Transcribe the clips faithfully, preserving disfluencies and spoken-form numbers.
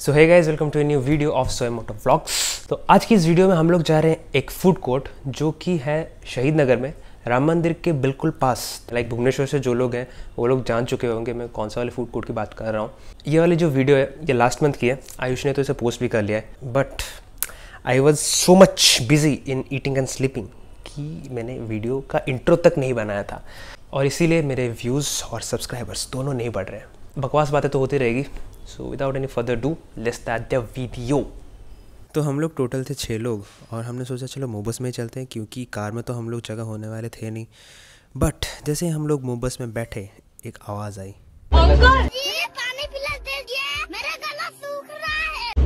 So hey guys, welcome to a new video of सोए मोटो vlogs. तो आज की इस वीडियो में हम लोग जा रहे हैं एक फूड कोर्ट जो कि है शहीद नगर में, राम मंदिर के बिल्कुल पास। लाइक भुवनेश्वर से जो लोग हैं वो लोग जान चुके होंगे मैं कौन सा वाले फूड कोर्ट की बात कर रहा हूँ। ये वाली जो वीडियो है ये लास्ट मंथ की है, आयुष ने तो इसे पोस्ट भी कर लिया है, but I was so much busy in eating and sleeping कि मैंने वीडियो का इंट्रो तक नहीं बनाया था, और इसीलिए मेरे व्यूज़ और सब्सक्राइबर्स दोनों नहीं बढ़ रहे हैं। बकवास बातें तो होती रहेगी, so without any further do let's start the video. तो हम लोग टोटल थे छः लोग और हमने सोचा चलो मोबस में ही चलते हैं, क्योंकि कार में तो हम लोग जगह होने वाले थे नहीं। बट जैसे ही हम लोग मोबस में बैठे एक आवाज़ आई, अंकल ये पानी पिला दीजिए, मेरा गला सूख रहा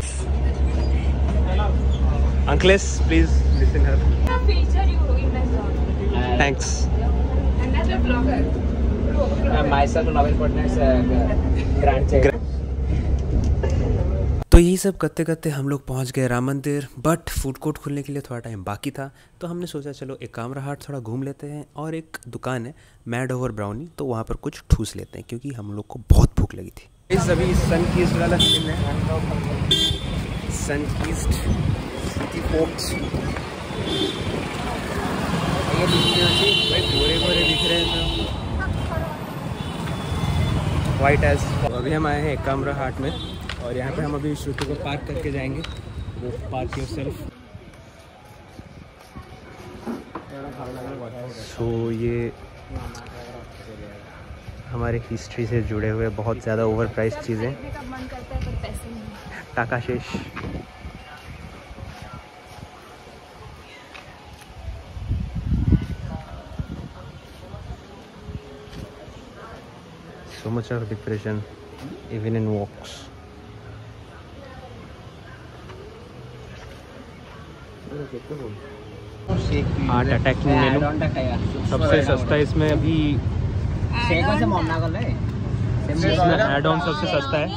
है। Uncles please listen her. Feature you in my song. Thanks. And that's a vlogger. Uh, myself, Navin Patnaik's uh, grandchild. तो यही सब करते करते हम लोग पहुंच गए राम मंदिर, बट फूड कोर्ट खुलने के लिए थोड़ा टाइम बाकी था। तो हमने सोचा चलो एक कामरा हाट थोड़ा घूम लेते हैं, और एक दुकान है मैड ओवर ब्राउनी, तो वहाँ पर कुछ ठूस लेते हैं क्योंकि हम लोग को बहुत भूख लगी थी। इस अभी सनकीस्ट वाला सीन है, सनकीस्ट सिटी फोर्ट्स। गोरे गोरे दिख रहे हैं वाइट एज। अभी हम आए हैं एक कामरा हाट में, और यहाँ पे हम अभी श्रुति को पार्क करके जाएंगे। वो पार्क योरसेल्फ। सो ये हमारे हिस्ट्री से जुड़े हुए बहुत ज़्यादा ओवर प्राइस चीज़ें। टाका शेष। So much of depression even in walks. Heart attack menu सबसे सस्ता इसमें अभी। इसमें एड ऑन सबसे सस्ता है।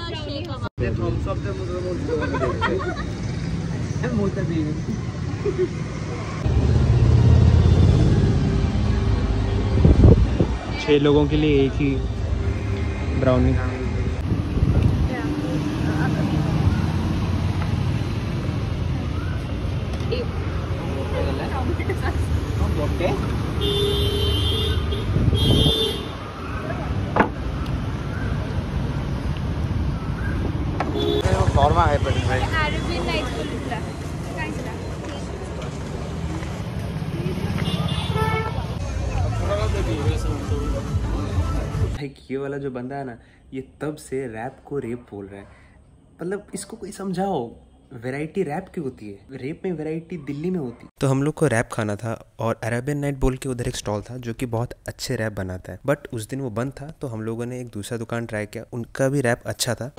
छह लोगों के लिए एक ही ब्राउनी। Okay. Normal है पर भाई। Arabian night को लिखा काय चला। लाइक ये वाला जो बंदा है ना, ये तब से रैप को रेप बोल रहा है। मतलब इसको कोई समझाओ, वैरायटी रैप की होती है, रेप में वैरायटी दिल्ली में होती है। तो हम लोग को रैप खाना था, और अरेबियन नाइट बोल के उधर एक स्टॉल था जो कि बहुत अच्छे रैप बनाता है, बट उस दिन वो बंद था। तो हम लोगों ने एक दूसरा दुकान ट्राई किया, उनका भी रैप अच्छा था।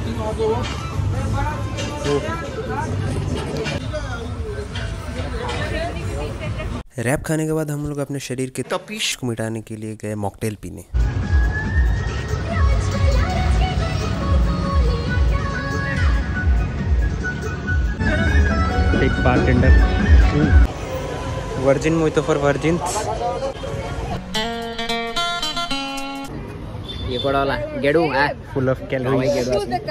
रैप खाने के बाद हम लोग अपने शरीर के तपिश को मिटाने के लिए गए मॉकटेल पीने। एक bartender virgin mojito for virgin. ये कोड़ा वाला गेडू है full of calories.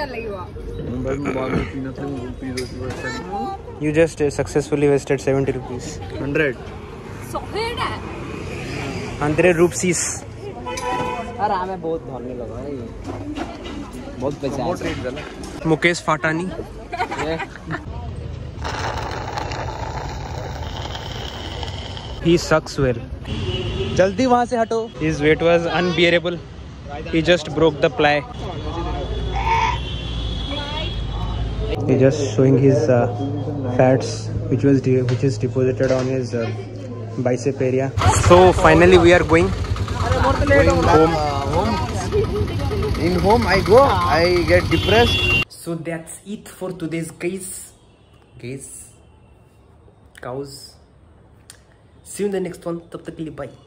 You just successfully wasted seventy rupees. Hundred hundred rupees. अरे हमें बहुत धोने लगा है ये, बहुत पैसा। मुकेश फाटानी। He sucks well. जल्दी वहाँ से हटो। His weight was unbearable. He just broke the ply. He just showing his uh, fats, which was de which is deposited on his uh, bicep area. So finally we are going, going home. home. In home I go, I get depressed. So that's it for today's guys. Guys, cows. See you in the next one. तब तक के लिए bye.